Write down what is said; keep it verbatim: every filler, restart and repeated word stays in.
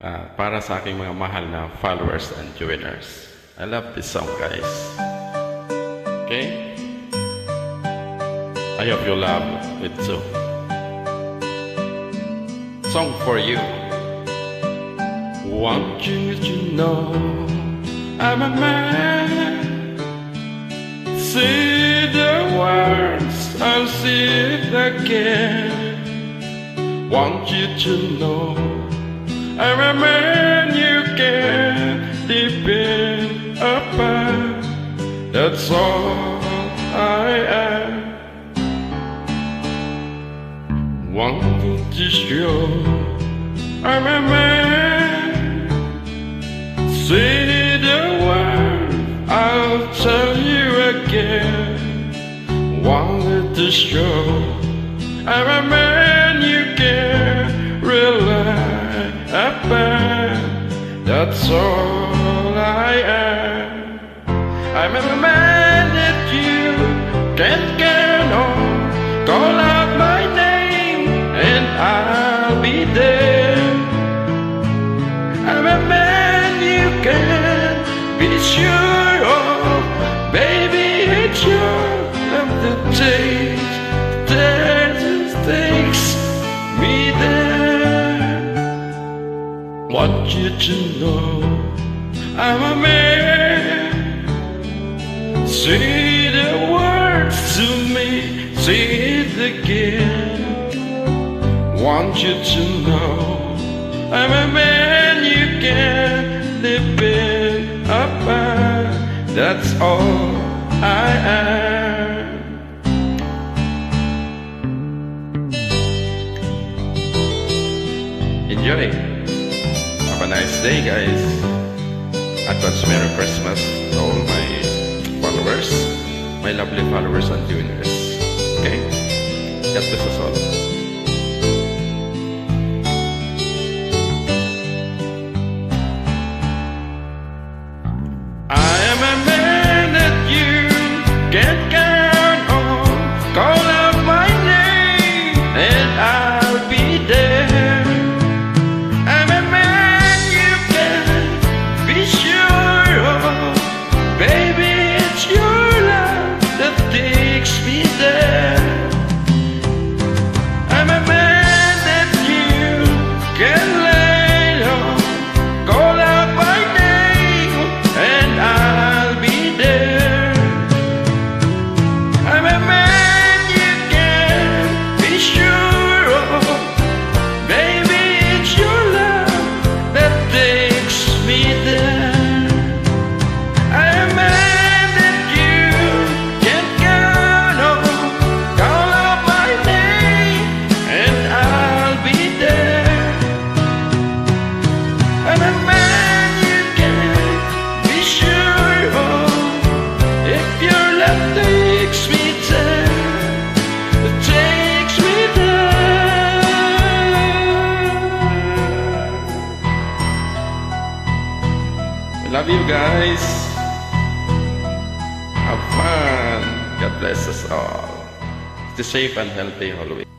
uh, para sa aking mga mahal na followers and joiners. I love this song, guys. Okay? I hope you love it too. Song for you. Want you to know I'm a man. See the words, I'll see it again. Want you to know I'm a man you can depend upon. That's all I am. Want to show I'm a man. Say the word, I'll tell you again. Wanted to show I'm a man you can rely upon. That's all I am. I'm a man that you can count on. Call out my name and I'll be there. I'm a man you can be sure of. Baby, it's your love that takes, that takes me there. Want you to know I'm a man. Say the words to me, say it again. Want you to know I'm a man you can depend upon. That's all I am. Enjoy. Have a nice day, guys. Advance Merry Christmas to all my followers, my lovely followers and joiners. Okay? God bless us all. Can count on, call out my name and I'll be there. I'm a man you can be sure of. Baby, it's your love that takes me there. I'm a man that you can lay on, call out my name and I'll be there. Love you guys. Have fun. God bless us all. Stay safe and healthy always.